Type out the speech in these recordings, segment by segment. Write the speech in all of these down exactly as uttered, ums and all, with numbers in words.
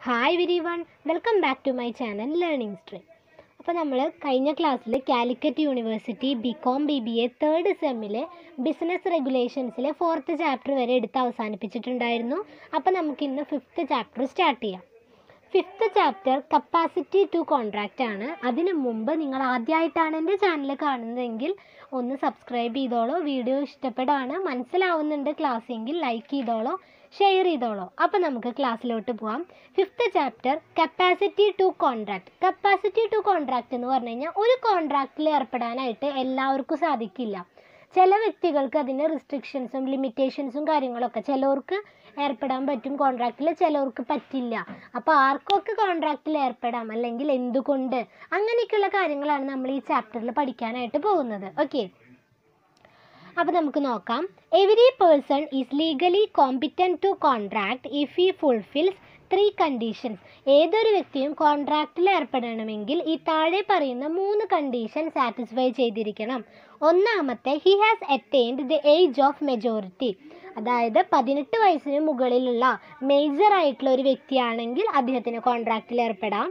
Hi everyone, welcome back to my channel learning stream. അപ്പോൾ നമ്മൾ കഴിഞ്ഞ ക്ലാസ്സിൽ Calicut university B com B B A third സെമ്മിലെ business റെഗുലേഷൻസിലെ ഫോർത്ത് ചാപ്റ്റർ വരെ എടുത്ത് അവസാനിപ്പിച്ചിട്ടുണ്ടായിരുന്നു. അപ്പോൾ നമുക്കിന്ന് ഫിഫ്ത്ത് ചാപ്റ്റർ സ്റ്റാർട്ട് ചെയ്യാം. Fifth chapter capacity to contract ആണ്. അതിനു മുമ്പ് നിങ്ങൾ ആദ്യമായിട്ടാണ് എൻ്റെ ചാനൽ കാണുന്നതെങ്കിൽ ഒന്ന് സബ്സ്ക്രൈബ് ചെയ്തോളൂ. വീഡിയോ ഇഷ്ടപ്പെടാണ്, മനസ്സിലാവുന്നുണ്ട് ക്ലാസ് എങ്കിൽ ലൈക്ക് ചെയ്തോളൂ, ഷെയർ ചെയ്തോളൂ. അപ്പോൾ നമുക്ക് ക്ലാസ്സിലോട്ട് പോകാം. Fifth chapter capacity to contract. Capacity to contract എന്ന് പറഞ്ഞു കഴിഞ്ഞാൽ ഒരു കോൺട്രാക്റ്റിൽ ഏർപ്പെടാനായിട്ട് എല്ലാവർക്കും സാധിക്കില്ല. ചില വ്യക്തികൾക്ക് അതിന് റിസ്ട്രിക്ഷൻസും ലിമിറ്റേഷൻസും കാര്യങ്ങളൊക്കെ, ചിലവർക്ക് ഏർപ്പെടാൻ പറ്റും കോൺട്രാക്റ്റിൽ, ചിലവർക്ക് പറ്റില്ല. അപ്പോൾ ആർക്കൊക്കെ കോൺട്രാക്റ്റിൽ ഏർപ്പെടാം, അല്ലെങ്കിൽ എന്തുകൊണ്ട്, അങ്ങനെയൊക്കെയുള്ള കാര്യങ്ങളാണ് നമ്മൾ ഈ ചാപ്റ്ററിൽ പഠിക്കാനായിട്ട് പോകുന്നത്. ഓക്കെ, അപ്പോൾ നമുക്ക് നോക്കാം. Every person is legally competent to contract if he fulfils three conditions. ഏതൊരു വ്യക്തിയും കോൺട്രാക്റ്റിൽ ഏർപ്പെടണമെങ്കിൽ ഈ താഴെ പറയുന്ന മൂന്ന് കണ്ടീഷൻ സാറ്റിസ്ഫൈ ചെയ്തിരിക്കണം. ഒന്നാമത്തെ, he has attained the age of majority. അതായത് പതിനെട്ട് വയസ്സിന് മുകളിലുള്ള മേജർ ആയിട്ടുള്ള ഒരു വ്യക്തിയാണെങ്കിൽ അദ്ദേഹത്തിന് കോൺട്രാക്റ്റിൽ ഏർപ്പെടാം.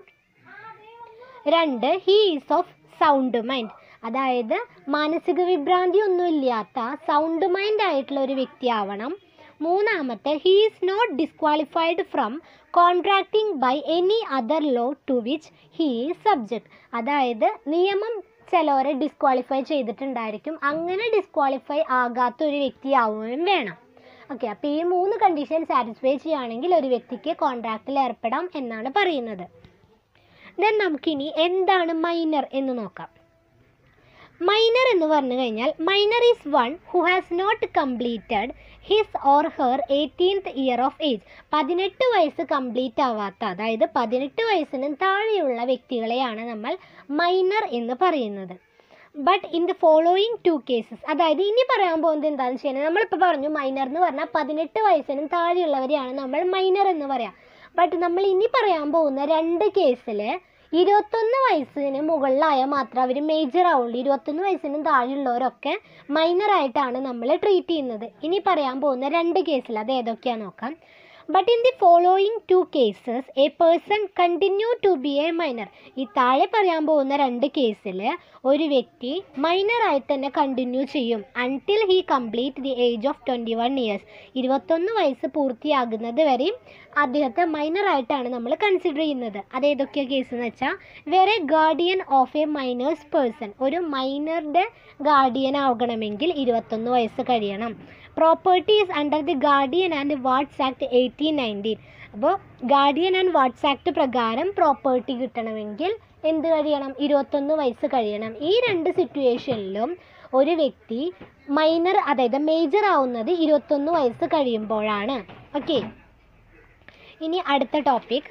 രണ്ട്, he is of sound mind. അതായത് മാനസിക വിഭ്രാന്തി ഒന്നും ഇല്ലാത്ത സൗണ്ട് മൈൻഡ് ആയിട്ടുള്ള ഒരു വ്യക്തിയാവണം. മൂന്നാമത്തെ, he is not disqualified from contracting by any other law to which he is subject. അതായത് നിയമം ചിലവരെ ഡിസ്ക്വാളിഫൈ ചെയ്തിട്ടുണ്ടായിരിക്കും, അങ്ങനെ ഡിസ്ക്വാളിഫൈ ആകാത്ത ഒരു വ്യക്തിയാവുകയും വേണം. ഓക്കെ, അപ്പോൾ ഈ മൂന്ന് കണ്ടീഷൻ സാറ്റിസ്ഫൈ ചെയ്യുകയാണെങ്കിൽ ഒരു വ്യക്തിക്ക് കോൺട്രാക്റ്റിൽ ഏർപ്പെടാം എന്നാണ് പറയുന്നത്. ദെൻ നമുക്കിനി എന്താണ് മൈനർ എന്ന് നോക്കാം. മൈനർ എന്ന് പറഞ്ഞു കഴിഞ്ഞാൽ minor is one who has not completed his or her eighteenth year of age. പതിനെട്ട് വയസ്സ് കംപ്ലീറ്റ് ആവാത്ത, അതായത് പതിനെട്ട് വയസ്സിന് താഴെയുള്ള വ്യക്തികളെയാണ് നമ്മൾ മൈനർ എന്ന് പറയുന്നത്. But in the following two cases, അതായത് ഇനി പറയാൻ പോകുന്നത് എന്താണെന്ന് വെച്ച് കഴിഞ്ഞാൽ, നമ്മളിപ്പോൾ പറഞ്ഞു മൈനർ എന്ന് പറഞ്ഞാൽ പതിനെട്ട് വയസ്സിനും താഴെയുള്ളവരെയാണ് നമ്മൾ മൈനർ എന്ന് പറയാം. ബട്ട് നമ്മൾ ഇനി പറയാൻ പോകുന്ന രണ്ട് കേസിൽ ഇരുപത്തൊന്ന് വയസ്സിന് മുകളിലായാൽ മാത്രമേ അവർ മേജർ ആവുള്ളൂ. ഇരുപത്തൊന്ന് വയസ്സിനും താഴെയുള്ളവരൊക്കെ മൈനറായിട്ടാണ് നമ്മൾ ട്രീറ്റ് ചെയ്യുന്നത്. ഇനി പറയാൻ പോകുന്ന രണ്ട് കേസിൽ അത് ഏതൊക്കെയാണെന്ന് നോക്കാം. But in the following two cases a person continue to be a minor. ഈ താഴെ പറയാൻ പോകുന്ന രണ്ട് കേസിൽ ഒരു വ്യക്തി മൈനറായിട്ട് തന്നെ കണ്ടിന്യൂ ചെയ്യും until he complete the age of twenty one years. ഇരുപത്തൊന്ന് വയസ്സ് പൂർത്തിയാകുന്നത് വരെയും അദ്ദേഹത്തെ മൈനറായിട്ടാണ് നമ്മൾ കൺസിഡർ ചെയ്യുന്നത്. അത് ഏതൊക്കെയാണ് കേസ് എന്ന് വെച്ചാൽ, വേറെ guardian of a minors person. ഒരു മൈനറുടെ ഗാർഡിയൻ ആകണമെങ്കിൽ ഇരുപത്തൊന്ന് വയസ്സ് കഴിയണം. Property is under the guardian and wards act eighteen nineteen. അപ്പോൾ ഗാർഡിയൻ ആൻഡ് വാർഡ്സ് ആക്ട് പ്രകാരം പ്രോപ്പർട്ടി കിട്ടണമെങ്കിൽ എന്ത് കഴിയണം? ഇരുപത്തൊന്ന് വയസ്സ് കഴിയണം. ഈ രണ്ട് സിറ്റുവേഷനിലും ഒരു വ്യക്തി മൈനർ, അതായത് മേജർ ആവുന്നത് ഇരുപത്തൊന്ന് വയസ്സ് കഴിയുമ്പോഴാണ്. ഓക്കെ, ഇനി അടുത്ത topic,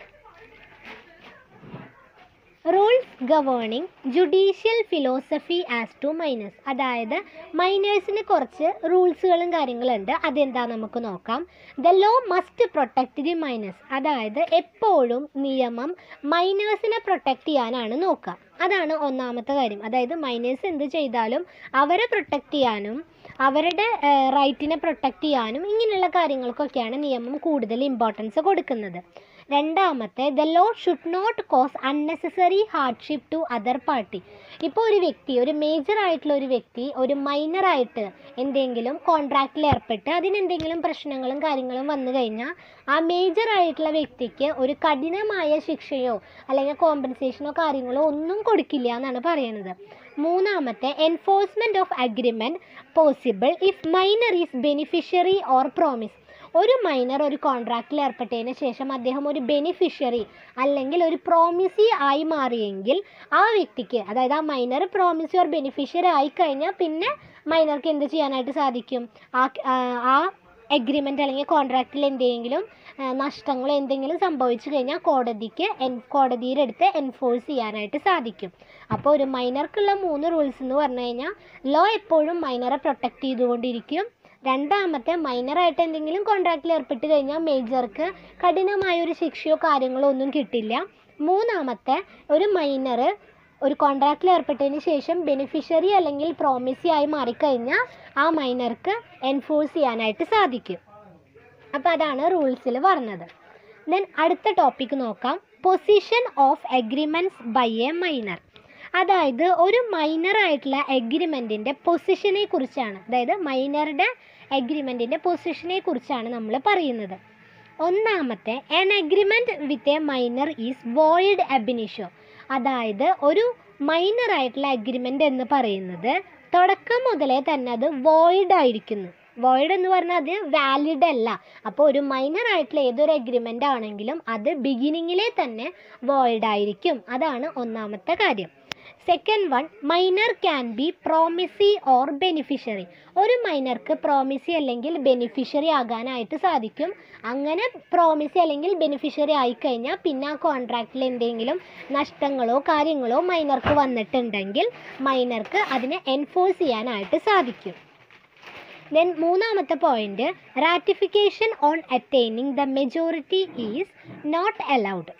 rules governing judicial philosophy as to minors. അതായത് മൈനേഴ്സിന് കുറച്ച് റൂൾസുകളും കാര്യങ്ങളുണ്ട്, അതെന്താ നമുക്ക് നോക്കാം. The law must protect the minors. അതായത് എപ്പോഴും നിയമം മൈനേഴ്സിനെ പ്രൊട്ടക്റ്റ് ചെയ്യാനാണ് നോക്കുക. അതാണ് ഒന്നാമത്തെ കാര്യം. അതായത് മൈനേഴ്സ് എന്ത് ചെയ്താലും അവരെ പ്രൊട്ടക്റ്റ് ചെയ്യാനും അവരുടെ റൈറ്റിനെ പ്രൊട്ടക്റ്റ് ചെയ്യാനും ഇങ്ങനെയുള്ള കാര്യങ്ങൾക്കൊക്കെയാണ് നിയമം കൂടുതൽ ഇമ്പോർട്ടൻസ് കൊടുക്കുന്നത്. രണ്ടാമത്തെ, the law should not cause unnecessary hardship to other party. ഇപ്പോൾ ഒരു വ്യക്തി, ഒരു മേജർ ആയിട്ടുള്ള ഒരു വ്യക്തി ഒരു മൈനറായിട്ട് എന്തെങ്കിലും കോൺട്രാക്റ്റിൽ ഏർപ്പെട്ട് അതിനെന്തെങ്കിലും പ്രശ്നങ്ങളും കാര്യങ്ങളും വന്നു കഴിഞ്ഞാൽ ആ മേജർ ആയിട്ടുള്ള വ്യക്തിക്ക് ഒരു കഠിനമായ ശിക്ഷയോ അല്ലെങ്കിൽ കോമ്പൻസേഷനോ കാര്യങ്ങളോ ഒന്നും കൊടുക്കില്ല എന്നാണ് പറയുന്നത്. മൂന്നാമത്തെ, enforcement of agreement possible if minor is beneficiary or promise. ഒരു മൈനർ ഒരു കോൺട്രാക്റ്റിൽ ഏർപ്പെട്ടതിന് ശേഷം അദ്ദേഹം ഒരു ബെനിഫിഷ്യറി അല്ലെങ്കിൽ ഒരു പ്രോമിസി ആയി മാറിയെങ്കിൽ ആ വ്യക്തിക്ക്, അതായത് ആ മൈനർ പ്രോമിസി ഓർ ബെനിഫിഷ്യറി ആയിക്കഴിഞ്ഞാൽ പിന്നെ മൈനർക്ക് എന്ത് ചെയ്യാനായിട്ട് സാധിക്കും? ആ ആ എഗ്രിമെൻ്റ് അല്ലെങ്കിൽ കോൺട്രാക്റ്റിൽ എന്തെങ്കിലും നഷ്ടങ്ങൾ എന്തെങ്കിലും സംഭവിച്ചു കഴിഞ്ഞാൽ കോടതിക്ക് എൻ കോടതിയിലെടുത്ത് എൻഫോഴ്സ് ചെയ്യാനായിട്ട് സാധിക്കും. അപ്പോൾ ഒരു മൈനർക്കുള്ള മൂന്ന് റൂൾസ് എന്ന് പറഞ്ഞു കഴിഞ്ഞാൽ, ലോ എപ്പോഴും മൈനറെ പ്രൊട്ടക്റ്റ് ചെയ്തുകൊണ്ടിരിക്കും. രണ്ടാമത്തെ, മൈനറായിട്ട് എന്തെങ്കിലും കോൺട്രാക്റ്റിൽ ഏർപ്പെട്ട് കഴിഞ്ഞാൽ മേജർക്ക് കഠിനമായൊരു ശിക്ഷയോ കാര്യങ്ങളോ ഒന്നും കിട്ടില്ല. മൂന്നാമത്തെ, ഒരു മൈനർ ഒരു കോൺട്രാക്റ്റിൽ ഏർപ്പെട്ടതിന് ശേഷം ബെനിഫിഷ്യറി അല്ലെങ്കിൽ പ്രോമിസി ആയി മാറിക്കഴിഞ്ഞാൽ ആ മൈനർക്ക് എൻഫോഴ്സ് ചെയ്യാനായിട്ട് സാധിക്കും. അപ്പോൾ അതാണ് റൂൾസിൽ പറഞ്ഞത്. ദെൻ അടുത്ത ടോപ്പിക്ക് നോക്കാം, position of agreements by a minor. അതായത് ഒരു മൈനറായിട്ടുള്ള എഗ്രിമെൻറ്റിൻ്റെ പൊസിഷനെ കുറിച്ചാണ്, അതായത് മൈനറുടെ എഗ്രിമെൻറ്റിൻ്റെ പൊസിഷനെ കുറിച്ചാണ് നമ്മൾ പറയുന്നത്. ഒന്നാമത്തെ, an agreement with a minor is void ab initio. അതായത് ഒരു മൈനറായിട്ടുള്ള എഗ്രിമെൻ്റ് എന്ന് പറയുന്നത് തുടക്കം മുതലേ തന്നെ അത് വോയിഡ് ആയിരിക്കുന്നു. വോയിഡ് എന്ന് പറഞ്ഞാൽ അത് വാലിഡ് അല്ല. അപ്പോൾ ഒരു മൈനർ ആയിട്ടുള്ള ഏതൊരു എഗ്രിമെൻ്റ് ആണെങ്കിലും അത് ബിഗിനിങ്ങിലെ തന്നെ വോയിഡ് ആയിരിക്കും. അതാണ് ഒന്നാമത്തെ കാര്യം. Second one, minor can be promisee or beneficiary. ഒരു മൈനർക്ക് പ്രോമിസി അല്ലെങ്കിൽ ബെനിഫിഷ്യറി ആകാനായിട്ട് സാധിക്കും. അങ്ങനെ പ്രോമിസി അല്ലെങ്കിൽ ബെനിഫിഷ്യറി ആയിക്കഴിഞ്ഞാൽ പിന്നെ ആ കോൺട്രാക്റ്റിൽ എന്തെങ്കിലും നഷ്ടങ്ങളോ കാര്യങ്ങളോ മൈനർക്ക് വന്നിട്ടുണ്ടെങ്കിൽ മൈനർക്ക് അതിനെ എൻഫോഴ്സ് ചെയ്യാനായിട്ട് സാധിക്കും. ദെൻ മൂന്നാമത്തെ point, ratification on attaining the majority is not allowed.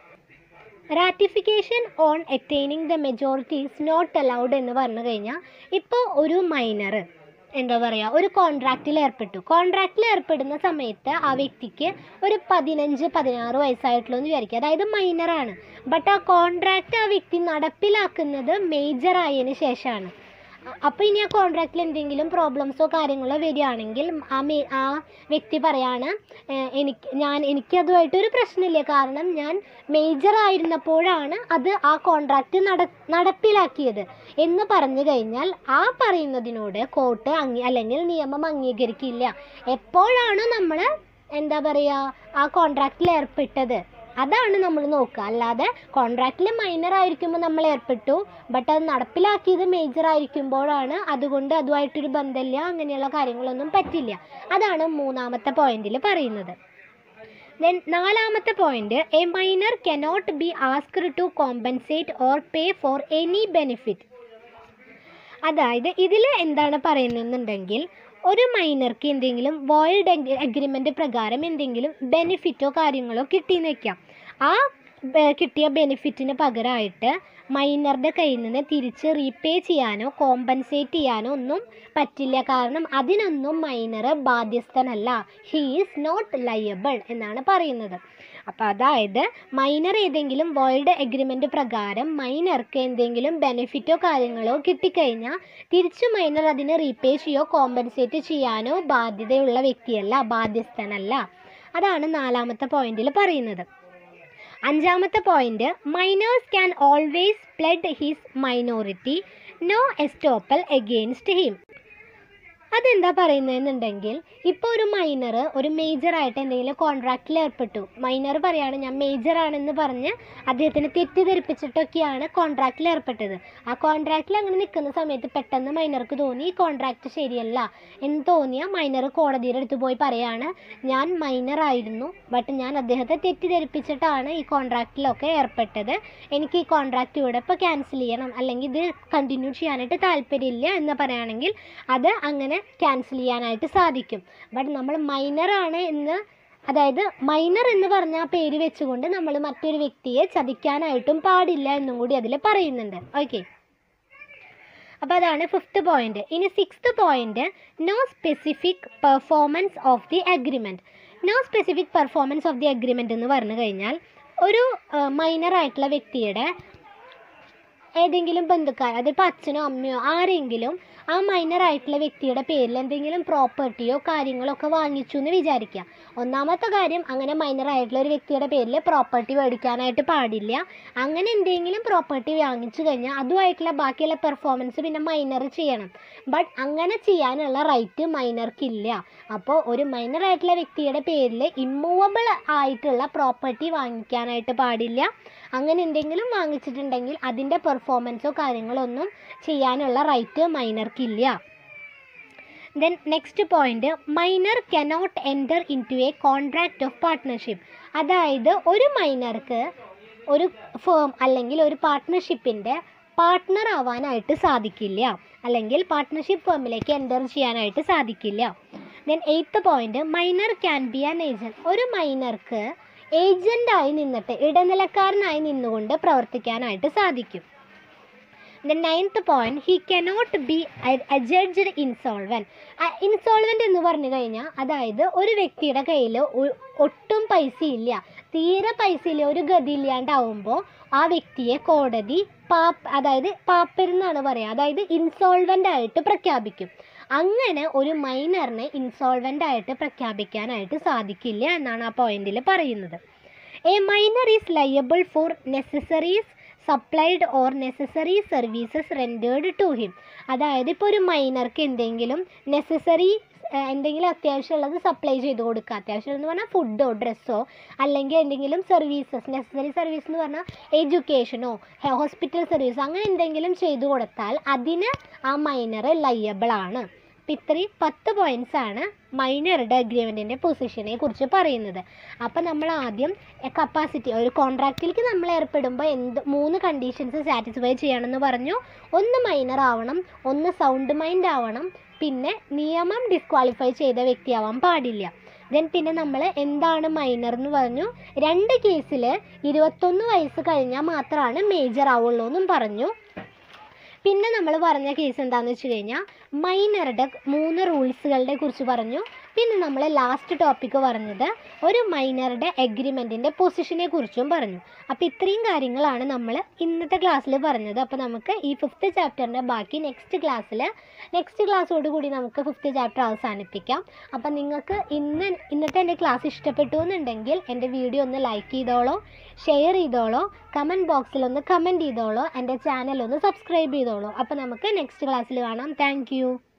Ratification on attaining the majority is not allowed എന്ന് പറഞ്ഞു കഴിഞ്ഞാൽ, ഇപ്പോൾ ഒരു മൈനർ എന്താ പറയുക ഒരു കോൺട്രാക്റ്റിൽ ഏർപ്പെട്ടു. കോൺട്രാക്റ്റിൽ ഏർപ്പെടുന്ന സമയത്ത് ആ വ്യക്തിക്ക് ഒരു പതിനഞ്ച് പതിനാറ് വയസ്സായിട്ടുള്ളൂ എന്ന് വിചാരിക്കുക. അതായത് മൈനറാണ്. ബട്ട് ആ കോൺട്രാക്റ്റ് ആ വ്യക്തി നടപ്പിലാക്കുന്നത് മേജർ ആയതിനു ശേഷമാണ്. അപ്പോൾ ഇനി ആ കോൺട്രാക്റ്റിൽ എന്തെങ്കിലും പ്രോബ്ലംസോ കാര്യങ്ങളോ വരികയാണെങ്കിൽ ആ മേ ആ വ്യക്തി പറയാണ്, എനിക്ക് ഞാൻ എനിക്കതുമായിട്ടൊരു പ്രശ്നമില്ല, കാരണം ഞാൻ മേജർ ആയിരുന്നപ്പോഴാണ് അത് ആ കോൺട്രാക്റ്റ് നട നടപ്പിലാക്കിയത് എന്ന് പറഞ്ഞു കഴിഞ്ഞാൽ ആ പറയുന്നതിനോട് കോർട്ട് അംഗീ അല്ലെങ്കിൽ നിയമം അംഗീകരിക്കില്ല. എപ്പോഴാണ് നമ്മൾ എന്താ പറയുക ആ കോൺട്രാക്റ്റിൽ ഏർപ്പെട്ടത് അതാണ് നമ്മൾ നോക്കുക. അല്ലാതെ കോൺട്രാക്റ്റിൽ മൈനർ ആയിരിക്കുമ്പോൾ നമ്മൾ ഏർപ്പെട്ടു, ബട്ട് അത് നടപ്പിലാക്കിയത് മേജർ ആയിരിക്കുമ്പോഴാണ്, അതുകൊണ്ട് അതുമായിട്ടൊരു ബന്ധമില്ല, അങ്ങനെയുള്ള കാര്യങ്ങളൊന്നും പറ്റില്ല. അതാണ് മൂന്നാമത്തെ പോയിന്റിൽ പറയുന്നത്. ദെൻ നാലാമത്തെ point, a minor cannot be asked to compensate or pay for any benefit. അതായത് ഇതിൽ എന്താണ് പറയുന്നതെന്നുണ്ടെങ്കിൽ, ഒരു മൈനർക്ക് എന്തെങ്കിലും വോയിഡ് അഗ്രിമെൻ്റ് പ്രകാരം എന്തെങ്കിലും ബെനിഫിറ്റോ കാര്യങ്ങളോ കിട്ടിയെന്ന് വയ്ക്കാം. ആ കിട്ടിയ ബെനിഫിറ്റിന് പകരമായിട്ട് മൈനറുടെ കയ്യിൽ നിന്ന് തിരിച്ച് റീപേ ചെയ്യാനോ കോമ്പൻസേറ്റ് ചെയ്യാനോ ഒന്നും പറ്റില്ല. കാരണം അതിനൊന്നും മൈനർ ബാധ്യസ്ഥനല്ല. ഹീ ഈസ് നോട്ട് ലയബിൾ എന്നാണ് പറയുന്നത്. അപ്പോൾ അതായത് മൈനർ ഏതെങ്കിലും വോയിഡ് എഗ്രിമെൻ്റ് പ്രകാരം മൈനർക്ക് എന്തെങ്കിലും ബെനിഫിറ്റോ കാര്യങ്ങളോ കിട്ടിക്കഴിഞ്ഞാൽ തിരിച്ച് മൈനർ അതിന് റീപേ ചെയ്യോ കോമ്പൻസേറ്റ് ചെയ്യാനോ ബാധ്യതയുള്ള വ്യക്തിയല്ല, ബാധ്യസ്ഥനല്ല. അതാണ് നാലാമത്തെ പോയിന്റിൽ പറയുന്നത്. അഞ്ചാമത്തെ point, minors can always plead his minority, no estoppel against him. അതെന്താ പറയുന്നതെന്നുണ്ടെങ്കിൽ, ഇപ്പോൾ ഒരു മൈനർ ഒരു മേജറായിട്ട് എന്തെങ്കിലും കോൺട്രാക്റ്റിൽ ഏർപ്പെട്ടു. മൈനർ പറയാണ് ഞാൻ മേജറാണെന്ന് പറഞ്ഞ് അദ്ദേഹത്തിന് തെറ്റിദ്ധരിപ്പിച്ചിട്ടൊക്കെയാണ് കോൺട്രാക്റ്റിൽ ഏർപ്പെട്ടത്. ആ കോൺട്രാക്റ്റിൽ അങ്ങനെ നിൽക്കുന്ന സമയത്ത് പെട്ടെന്ന് മൈനർക്ക് തോന്നി ഈ കോൺട്രാക്റ്റ് ശരിയല്ല എന്ന് തോന്നിയ മൈനർ കോടതിയുടെ അടുത്ത് പോയി പറയാണ്, ഞാൻ മൈനറായിരുന്നു, ബട്ട് ഞാൻ അദ്ദേഹത്തെ തെറ്റിദ്ധരിപ്പിച്ചിട്ടാണ് ഈ കോൺട്രാക്റ്റിലൊക്കെ ഏർപ്പെട്ടത്, എനിക്ക് ഈ കോൺട്രാക്റ്റ് ഇവിടെ ഇപ്പോൾ ക്യാൻസൽ ചെയ്യണം, അല്ലെങ്കിൽ ഇത് കണ്ടിന്യൂ ചെയ്യാനായിട്ട് താല്പര്യമില്ല എന്ന് പറയുകയാണെങ്കിൽ അത് അങ്ങനെ ക്യാൻസൽ ചെയ്യാനായിട്ട് സാധിക്കും. ബട്ട് നമ്മൾ മൈനറാണ് എന്ന്, അതായത് മൈനർ എന്ന് പറഞ്ഞ ആ പേര് വെച്ചുകൊണ്ട് നമ്മൾ മറ്റൊരു വ്യക്തിയെ ചതിക്കാനായിട്ടും പാടില്ല എന്നും കൂടി അതിൽ പറയുന്നുണ്ട്. ഓക്കെ, അപ്പോൾ അതാണ് ഫിഫ്ത്ത് പോയിന്റ്. ഇനി sixth point, no specific performance of the agreement. No specific performance of the agreement എന്ന് പറഞ്ഞു കഴിഞ്ഞാൽ, ഒരു മൈനറായിട്ടുള്ള വ്യക്തിയുടെ ഏതെങ്കിലും ബന്ധുക്കാർ, അതിപ്പോൾ അച്ഛനോ അമ്മയോ ആരെങ്കിലും ആ മൈനറായിട്ടുള്ള വ്യക്തിയുടെ പേരിൽ എന്തെങ്കിലും പ്രോപ്പർട്ടിയോ കാര്യങ്ങളോ ഒക്കെ വാങ്ങിച്ചു എന്ന് വിചാരിക്കുക. ഒന്നാമത്തെ കാര്യം, അങ്ങനെ മൈനറായിട്ടുള്ള ഒരു വ്യക്തിയുടെ പേരിൽ പ്രോപ്പർട്ടി മേടിക്കാനായിട്ട് പാടില്ല. അങ്ങനെ എന്തെങ്കിലും പ്രോപ്പർട്ടി വാങ്ങിച്ചു കഴിഞ്ഞാൽ അതുമായിട്ടുള്ള ബാക്കിയുള്ള പെർഫോമൻസ് പിന്നെ മൈനർ ചെയ്യണം. ബട്ട് അങ്ങനെ ചെയ്യാനുള്ള റൈറ്റ് മൈനർക്കില്ല. അപ്പോൾ ഒരു മൈനറായിട്ടുള്ള വ്യക്തിയുടെ പേരിൽ ഇമ്മൂവബിൾ ആയിട്ടുള്ള പ്രോപ്പർട്ടി വാങ്ങിക്കാനായിട്ട് പാടില്ല. അങ്ങനെ എന്തെങ്കിലും വാങ്ങിച്ചിട്ടുണ്ടെങ്കിൽ അതിൻ്റെ പെർഫോമൻസോ കാര്യങ്ങളൊന്നും ചെയ്യാനുള്ള റൈറ്റ് മൈനർക്കില്ല. Then next point, minor cannot enter into a contract of partnership. അതായത് ഒരു മൈനർക്ക് ഒരു ഫേം അല്ലെങ്കിൽ ഒരു പാർട്ട്ണർഷിപ്പിൻ്റെ പാർട്ട്ണർ ആവാനായിട്ട് സാധിക്കില്ല, അല്ലെങ്കിൽ പാർട്ട്ണർഷിപ്പ് ഫേമിലേക്ക് എൻ്റർ ചെയ്യാനായിട്ട് സാധിക്കില്ല. Then eighth point, minor can be an agent. ഒരു മൈനർക്ക് ഏജൻ്റായി നിന്നിട്ട് ഇടനിലക്കാരനായി നിന്നുകൊണ്ട് പ്രവർത്തിക്കാനായിട്ട് സാധിക്കും. The ninth point, he cannot be adjudged insolvent. Insolvent എന്ന് പറഞ്ഞു കഴിഞ്ഞാൽ അതായത് ഒരു വ്യക്തിയുടെ കയ്യിൽ ഒട്ടും പൈസ ഇല്ല, തീരെ പൈസ ഇല്ല, ഒരു ഗതി ഇല്ലാണ്ടാവുമ്പോൾ ആ വ്യക്തിയെ കോടതി പാപ്പ് അതായത് പാപ്പരെന്നാണ് പറയുക, അതായത് ഇൻസോൾവെൻ്റ് ആയിട്ട് പ്രഖ്യാപിക്കും. അങ്ങനെ ഒരു മൈനറിനെ ഇൻസോൾവെൻ്റ് ആയിട്ട് പ്രഖ്യാപിക്കാനായിട്ട് സാധിക്കില്ല എന്നാണ് ആ പോയിന്റിൽ പറയുന്നത്. A minor is liable for necessaries supplied or necessary services rendered to him. അതായത് ഇപ്പോൾ ഒരു മൈനർക്ക് എന്തെങ്കിലും നെസസറി എന്തെങ്കിലും അത്യാവശ്യമുള്ളത് സപ്ലൈ ചെയ്ത് കൊടുക്കുക, അത്യാവശ്യം എന്ന് പറഞ്ഞാൽ ഫുഡോ ഡ്രസ്സോ അല്ലെങ്കിൽ എന്തെങ്കിലും സർവീസസ്, നെസസറി സർവീസ് എന്ന് പറഞ്ഞാൽ എഡ്യൂക്കേഷനോ ഹോസ്പിറ്റൽ സർവീസോ അങ്ങനെ എന്തെങ്കിലും ചെയ്തു കൊടുത്താൽ അതിന് ആ മൈനർ ലയബിളാണ്. അപ്പം ഇത്രയും പത്ത് പോയിൻറ്റ്സാണ് മൈനറുടെ അഗ്രിമെൻറ്റിൻ്റെ പൊസിഷനെ കുറിച്ച് പറയുന്നത്. അപ്പം നമ്മൾ ആദ്യം കപ്പാസിറ്റി, ഒരു കോൺട്രാക്റ്റിലേക്ക് നമ്മൾ ഏർപ്പെടുമ്പോൾ എന്ത് മൂന്ന് കണ്ടീഷൻസ് സാറ്റിസ്ഫൈ ചെയ്യണമെന്ന് പറഞ്ഞു. ഒന്ന് മൈനർ ആവണം, ഒന്ന് സൗണ്ട് മൈൻഡ് ആവണം, പിന്നെ നിയമം ഡിസ്ക്വാളിഫൈ ചെയ്ത വ്യക്തിയാവാൻ പാടില്ല. ദെൻ പിന്നെ നമ്മൾ എന്താണ് മൈനർ എന്ന് പറഞ്ഞു. രണ്ട് കേസിൽ ഇരുപത്തൊന്ന് വയസ്സ് കഴിഞ്ഞാൽ മാത്രമാണ് മേജർ ആവുള്ളൂ എന്നും പറഞ്ഞു. പിന്നെ നമ്മൾ പറഞ്ഞ കേസ് എന്താണെന്ന് വെച്ച് കഴിഞ്ഞാൽ മൈനറുടെ മൂന്ന് റൂൾസുകളുടെ കുറിച്ച് പറഞ്ഞു. പിന്നെ നമ്മൾ ലാസ്റ്റ് ടോപ്പിക്ക് പറഞ്ഞത് ഒരു മൈനറുടെ അഗ്രിമെൻറ്റിൻ്റെ പൊസിഷനെ കുറിച്ചും പറഞ്ഞു. അപ്പോൾ ഇത്രയും കാര്യങ്ങളാണ് നമ്മൾ ഇന്നത്തെ ക്ലാസ്സിൽ പറഞ്ഞത്. അപ്പോൾ നമുക്ക് ഈ ഫിഫ്ത്ത് ചാപ്റ്ററിൻ്റെ ബാക്കി നെക്സ്റ്റ് ക്ലാസ്സിൽ നെക്സ്റ്റ് ക്ലാസ്സോട് കൂടി നമുക്ക് ഫിഫ്ത്ത് ചാപ്റ്റർ അവസാനിപ്പിക്കാം. അപ്പം നിങ്ങൾക്ക് ഇന്ന് ഇന്നത്തെ എൻ്റെ ക്ലാസ് ഇഷ്ടപ്പെട്ടു എന്നുണ്ടെങ്കിൽ എൻ്റെ വീഡിയോ ഒന്ന് ലൈക്ക് ചെയ്തോളൂ, ഷെയർ ചെയ്തോളൂ, കമൻറ്റ് ബോക്സിലൊന്ന് കമൻറ്റ് ചെയ്തോളൂ, എൻ്റെ ചാനൽ ഒന്ന് സബ്സ്ക്രൈബ് ചെയ്തോളൂ. അപ്പോൾ നമുക്ക് നെക്സ്റ്റ് ക്ലാസ്സിൽ കാണാം. Thank U.